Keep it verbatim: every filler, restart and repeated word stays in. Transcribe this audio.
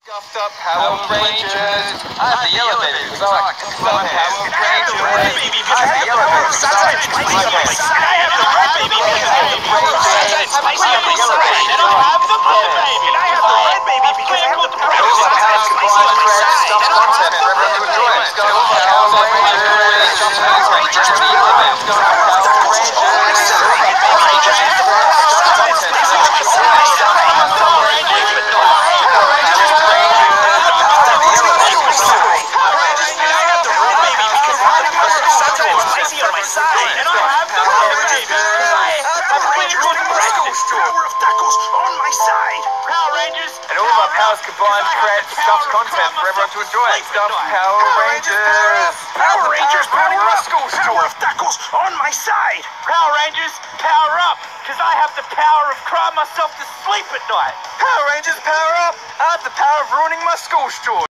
Scuffed up Power Rangers. I have the yellow baby because I like to Power Rangers. I have the red baby because I have the yellow baby because I like to spicy on my side. I have the red baby because I have the Rangers. Spicy on my side. And I have the blue baby. And I have the red baby because I have the brown side. Spicy on my side. And I have the blue baby. Power Rangers. Power Rangers. Power Rangers. Powers combined to create stuffed content for everyone to enjoy. Stuffed Power Rangers. Power Rangers, power up. Power of tacos on my side. Power Rangers, power up, because I have the power of crying myself to sleep at night. Power Rangers, power up. I have the power of ruining my school story.